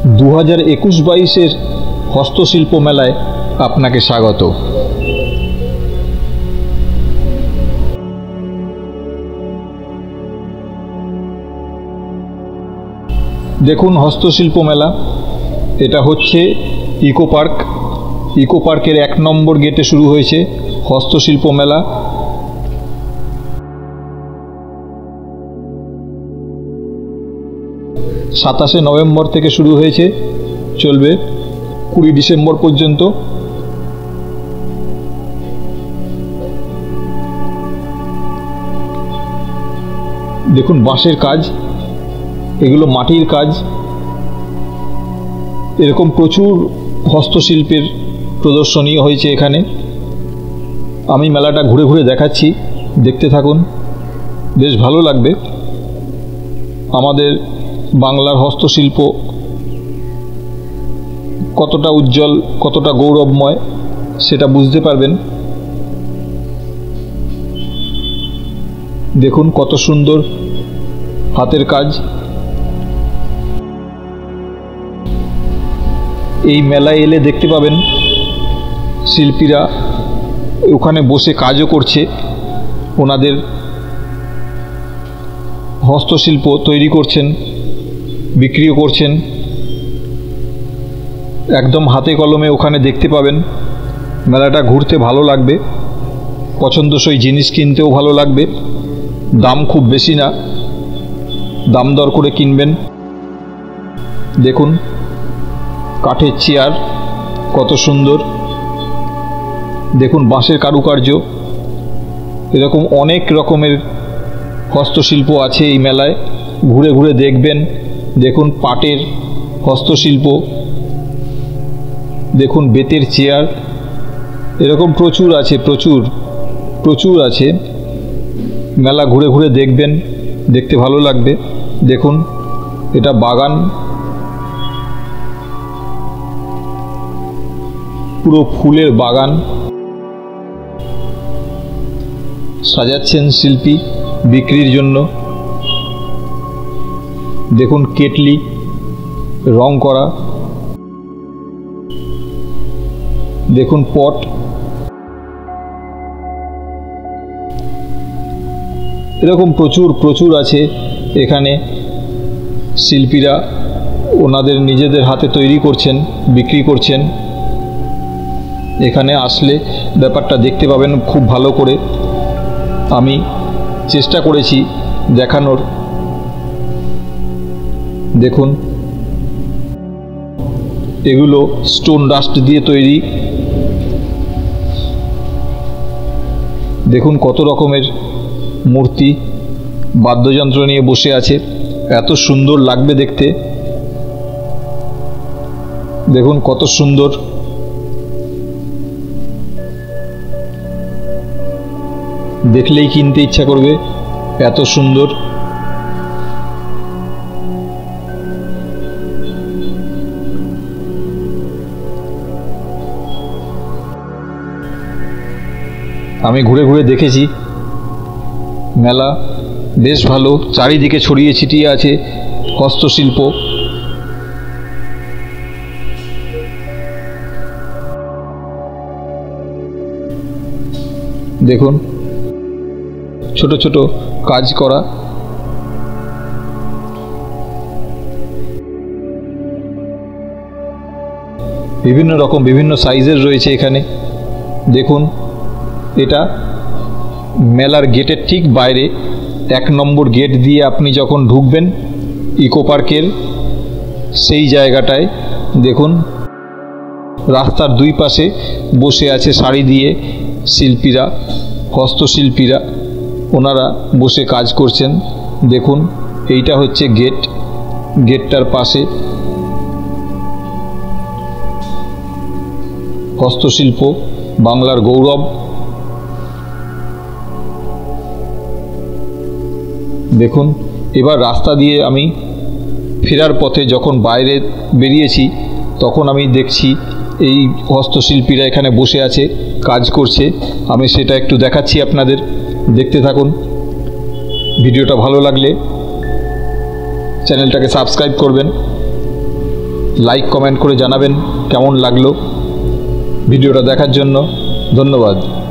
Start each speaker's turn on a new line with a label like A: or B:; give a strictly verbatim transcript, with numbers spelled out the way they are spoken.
A: দু হাজার একুশ বাইশের হস্তশিল্প মেলায় আপনাকে স্বাগত। দেখুন হস্তশিল্প মেলা, এটা হচ্ছে ইকো পার্ক। ইকো পার্কের এক নম্বর গেটে শুরু হয়েছে হস্তশিল্প মেলা। সাতাশে নভেম্বর থেকে শুরু হয়েছে, চলবে কুড়ি ডিসেম্বর পর্যন্ত। দেখুন বাঁশের কাজ, এগুলো মাটির কাজ। এরকম প্রচুর হস্তশিল্পের প্রদর্শনী হয়েছে এখানে। আমি মেলাটা ঘুরে ঘুরে দেখাচ্ছি, দেখতে থাকুন, বেশ ভালো লাগবে। আমাদের বাংলার হস্তশিল্প কতটা উজ্জ্বল, কতটা গৌরবময় সেটা বুঝতে পারবেন। দেখুন কত সুন্দর হাতের কাজ। এই মেলায় এলে দেখতে পাবেন শিল্পীরা ওখানে বসে কাজও করছে, ওনাদের হস্তশিল্প তৈরি করছেন, বিক্রিও করছেন। একদম হাতে কলমে ওখানে দেখতে পাবেন। মেলাটা ঘুরতে ভালো লাগবে, পছন্দসই জিনিস কিনতেও ভালো লাগবে। দাম খুব বেশি না, দাম দর করে কিনবেন। দেখুন কাঠের চেয়ার কত সুন্দর, দেখুন বাঁশের কারুকার্য। এরকম অনেক রকমের হস্তশিল্প আছে এই মেলায়, ঘুরে ঘুরে দেখবেন। দেখুন পাটের হস্তশিল্প, দেখুন বেতের চেয়ার, এরকম প্রচুর আছে, প্রচুর প্রচুর আছে। মেলা ঘুরে ঘুরে দেখবেন, দেখতে ভালো লাগবে। দেখুন এটা বাগান, পুরো ফুলের বাগান সাজাচ্ছেন শিল্পী বিক্রির জন্য। দেখুন কেটলি রং করা, দেখুন পট, এরকম প্রচুর প্রচুর আছে এখানে। শিল্পীরা ওনাদের নিজেদের হাতে তৈরি করছেন, বিক্রি করছেন। এখানে আসলে ব্যাপারটা দেখতে পাবেন খুব ভালো করে। আমি চেষ্টা করেছি দেখানোর। দেখুন এগুলো স্টোন ডাস্ট দিয়ে তৈরি। দেখুন কত রকমের মূর্তি বাদ্যযন্ত্র নিয়ে বসে আছে, এত সুন্দর লাগবে দেখতে। দেখুন কত সুন্দর, দেখলেই কিনতে ইচ্ছা করবে, এত সুন্দর। আমি ঘুরে ঘুরে দেখেছি, মেলা বেশ ভালো, চারিদিকে ছড়িয়ে ছিটিয়ে আছে হস্তশিল্প। দেখুন ছোট ছোট কাজ করা, বিভিন্ন রকম বিভিন্ন সাইজের রয়েছে এখানে। দেখুন এটা মেলার গেটের ঠিক বাইরে, এক নম্বর গেট দিয়ে আপনি যখন ঢুকবেন ইকো পার্কের, সেই জায়গাটায় দেখুন রাস্তার দুই পাশে বসে আছে শাড়ি দিয়ে শিল্পীরা, হস্তশিল্পীরা, ওনারা বসে কাজ করছেন। দেখুন এইটা হচ্ছে গেট, গেটটার পাশে হস্তশিল্প বাংলার গৌরব। দেখুন এবার রাস্তা দিয়ে আমি ফেরার পথে যখন বাইরে বেরিয়েছি তখন আমি দেখছি এই হস্তশিল্পীরা এখানে বসে আছে, কাজ করছে। আমি সেটা একটু দেখাচ্ছি আপনাদের, দেখতে থাকুন। ভিডিওটা ভালো লাগলে চ্যানেলটাকে সাবস্ক্রাইব করবেন। লাইক কমেন্ট করে জানাবেন কেমন লাগলো। ভিডিওটা দেখার জন্য ধন্যবাদ।